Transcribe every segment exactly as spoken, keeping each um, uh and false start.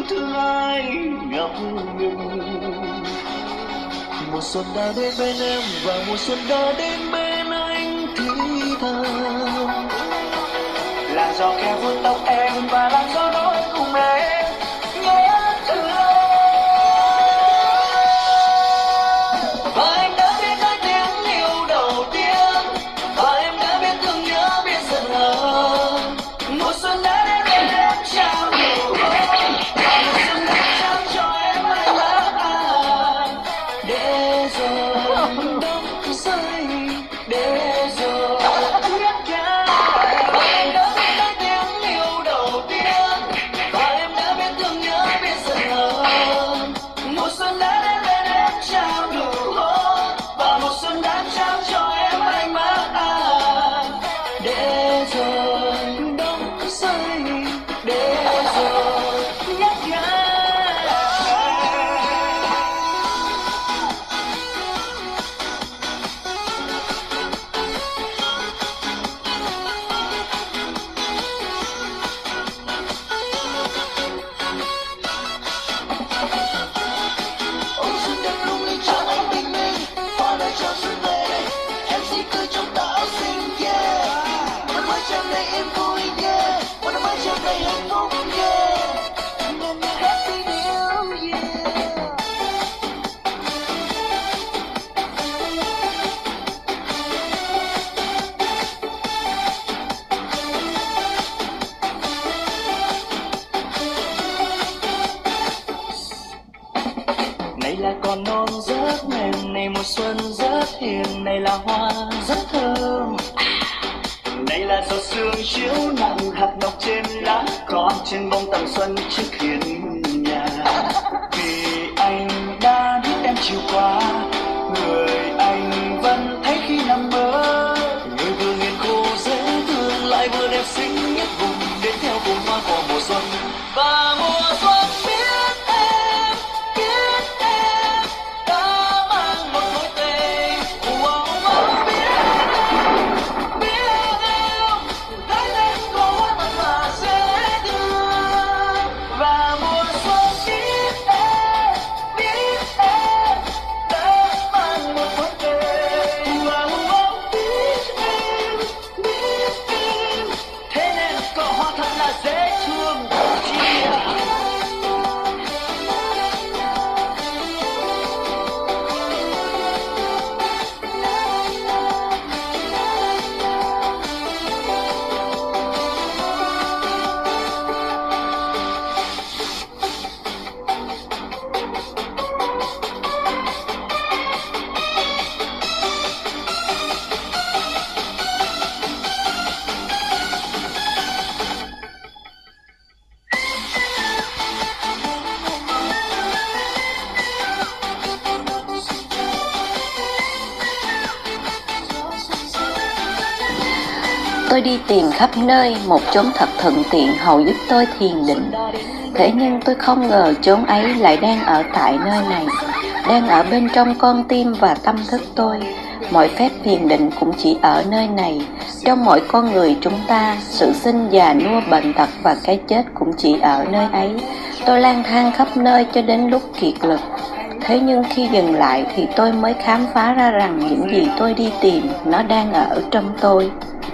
thương ai ngập ngừng. Mùa xuân đã đến bên em và mùa xuân đã đến bên anh thì thầm. Làn gió khẽ vuốt tóc em và làn gió nói cùng em nhớ thương. Và em đã biết nói tiếng yêu đầu tiên, và em đã biết thương nhớ biết giận hờn. Mùa xuân đã đến bên em trao nụ hôn, và mùa xuân đã trao cho em mãi mãi. Để rồi đông rơi, để rồi biết cả. Và em đã biết nói tiếng yêu đầu tiên, và em đã biết thương nhớ biết giận hờn. Mùa xuân đã đến bên em trao nụ hôn, và mùa xuân đã trao cho em anh mãi. Để rồi đông rơi, để rồi nhắc nhở. Ôi xuân đẹp lung linh cho anh bình minh, hoa đời cho xuân về đây, em xin cười trong táo xinh yeah. Một năm mới tràn đầy em vui yeah, một năm mới tràn đầy hạnh phúc yeah. Happy New Year. Này là con non rất mềm, này mùa xuân rất hiền, này là hoa rất thơm. Này là giọt sương chiếu nặng hạt ngọc trên lá con trên bông tầm xuân trước hiên nhà. Vì anh đã biết em chiều qua, người anh vẫn thấy khi nằm mơ. Người vừa hiền khô dễ thương lại vừa đẹp xinh nhất vùng, đến theo vùng hoa cỏ mùa xuân. Và mùa xuân biết em, biết em đã mang một mối tình. Wow, wow, biết em, biết em thấy em có hoa thật là dễ thương. Và mùa xuân biết em, biết em đã mang một mối tình. Wow, wow, biết em, biết em thế nên có hoa thật là dễ thương. Yeah. Tôi đi tìm khắp nơi một chốn thật thuận tiện hầu giúp tôi thiền định. Thế nhưng tôi không ngờ chốn ấy lại đang ở tại nơi này, đang ở bên trong con tim và tâm thức tôi. Mọi phép thiền định cũng chỉ ở nơi này. Trong mỗi con người chúng ta, sự sinh già nua bệnh tật và cái chết cũng chỉ ở nơi ấy. Tôi lang thang khắp nơi cho đến lúc kiệt lực. Thế nhưng khi dừng lại thì tôi mới khám phá ra rằng những gì tôi đi tìm nó đang ở trong tôi.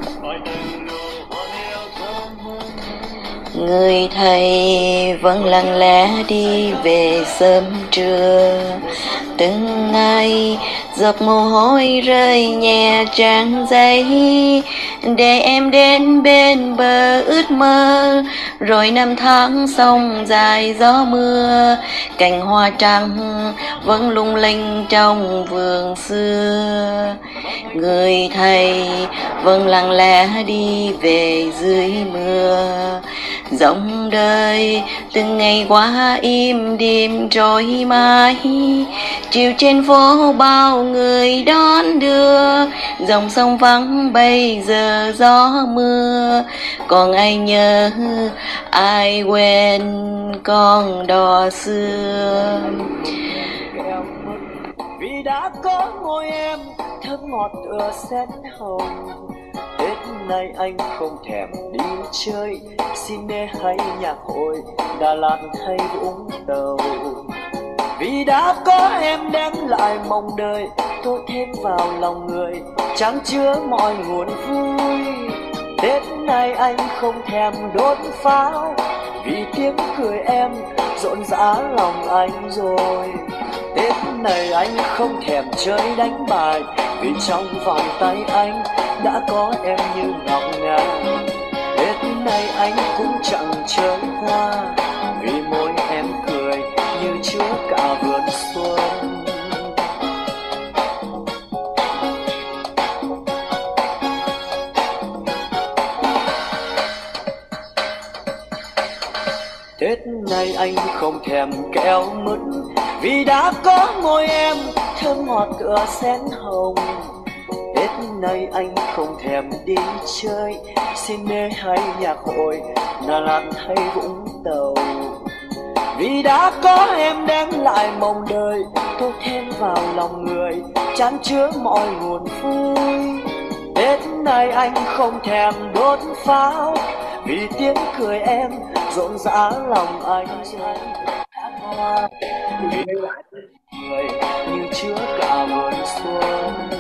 Người thầy vẫn lặng lẽ đi về sớm trưa, từng ngày giọt mồ hôi rơi nhẹ trang giấy, để em đến bên bờ ước mơ. Rồi năm tháng sông dài gió mưa, cành hoa trắng vẫn lung linh trong vườn xưa. Người thầy vẫn lặng lẽ đi về dưới mưa, dòng đời từng ngày qua im đêm trôi mãi. Chiều trên phố bao người đón đưa, dòng sông vắng bây giờ gió mưa. Còn ai nhớ ai quên con đò xưa. Vì đã có môi em thơm ngọt tựa sen hồng, Tết này anh không thèm đi chơi cine hay nhạc hội, Đà Lạt hay Vũng Tàu. Vì đã có em đem lại mong đời, tôi thêm vào lòng người chan chứa mọi nguồn vui. Tết này anh không thèm đốt pháo, vì tiếng cười em rộn rã lòng anh rồi. Tết này anh không thèm chơi đánh bài, vì trong vòng tay anh đã có em như ngọc ngà. Tết này anh cũng chẳng chơi hoa, vì môi em cười như chứa cả vườn xuân. Tết này anh không thèm kẹo mứt, vì đã có môi em thơm ngọt tựa sen hồng. Tết này anh không thèm đi chơi cine hay nhạc hội, Đà Lạt hay Vũng Tàu. Vì đã có em đem lại mong đời, tôi thêm vào lòng người chan chứa mọi nguồn vui. Tết này anh không thèm đốt pháo, vì tiếng cười em rộn rã lòng anh rồi. Hoa vì người như chứa cả vườn xuân.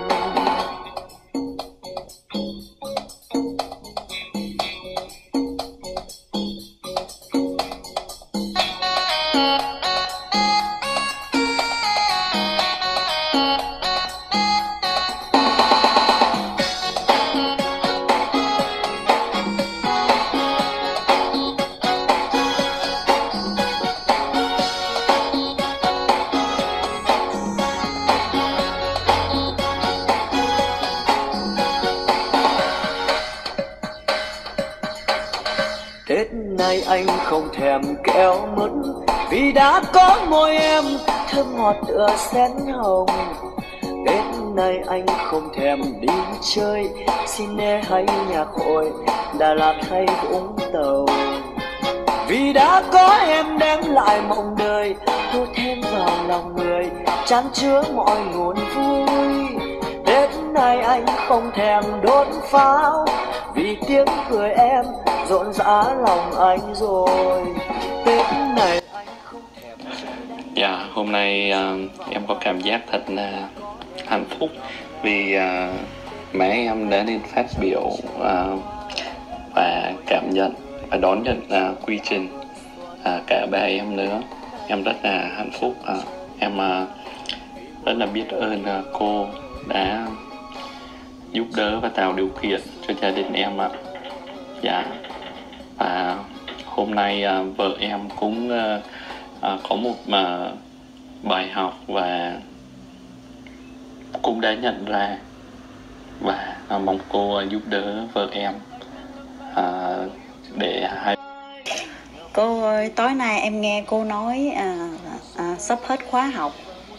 Tết này anh không thèm kẹo mứt, vì đã có môi em thơm ngọt tựa sen hồng. Tết này anh không thèm đi chơi cine hay nhạc hội, Đà Lạt hay Vũng Tàu. Vì đã có em đem lại mộng đời, tôi thêm vào lòng người chan chứa mọi nguồn vui. Tết này anh không thèm đốt pháo, vì tiếng cười em rộn rã lòng anh rồi. Tết này anh không thèm. Dạ, hôm nay uh, em có cảm giác thật là hạnh phúc vì uh, mẹ em đã lên phát biểu uh, và cảm nhận và đón nhận uh, quy trình uh, cả ba em nữa. Em rất là hạnh phúc. Uh, em uh, rất là biết ơn uh, cô đã giúp đỡ và tạo điều kiện cho gia đình em ạ. Dạ. Và hôm nay uh, vợ em cũng uh, uh, có một uh, bài học và cũng đã nhận ra, và uh, mong cô uh, giúp đỡ vợ em uh, để hai. Cô ơi, tối nay em nghe cô nói à, à, sắp hết khóa học.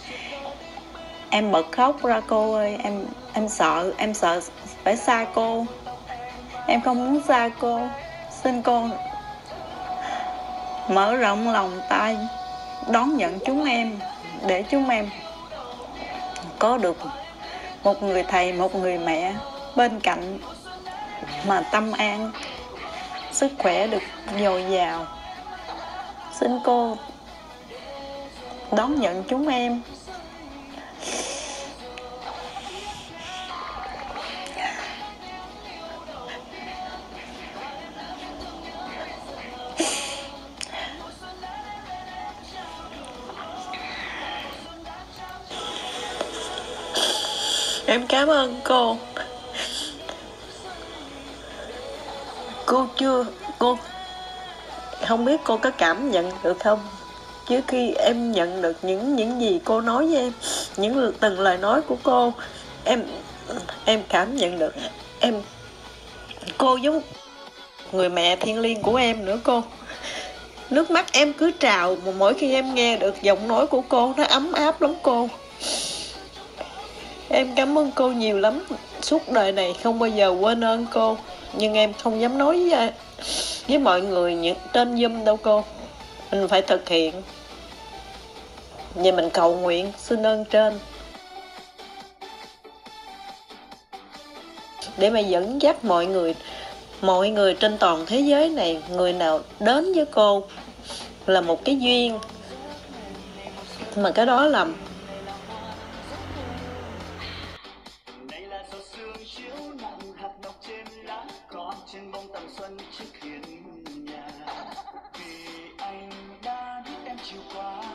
Em bật khóc ra cô ơi, em em sợ, em sợ phải xa cô. Em không muốn xa cô. Xin cô mở rộng lòng tay đón nhận chúng em, để chúng em có được một người thầy, một người mẹ bên cạnh mà tâm an, sức khỏe được dồi dào. Xin cô đón nhận chúng em. Em cảm ơn cô. Cô chưa, cô không biết cô có cảm nhận được không? Trước khi em nhận được những những gì cô nói với em, những từng lời nói của cô, em em cảm nhận được em cô giống người mẹ thiêng liêng của em nữa cô. Nước mắt em cứ trào mà mỗi khi em nghe được giọng nói của cô, nó ấm áp lắm cô. Em cảm ơn cô nhiều lắm. Suốt đời này không bao giờ quên ơn cô. Nhưng em không dám nói với, với mọi người những trên Zoom đâu cô. Mình phải thực hiện. Vậy mình cầu nguyện xin ơn trên. để mà dẫn dắt mọi người, mọi người trên toàn thế giới này, người nào đến với cô là một cái duyên, mà cái đó là Này là giọt sương chiếu nặng hạt ngọc trên lá còn trên bông tầm xuân trước hiên nhà, vì anh đã biết em chiều qua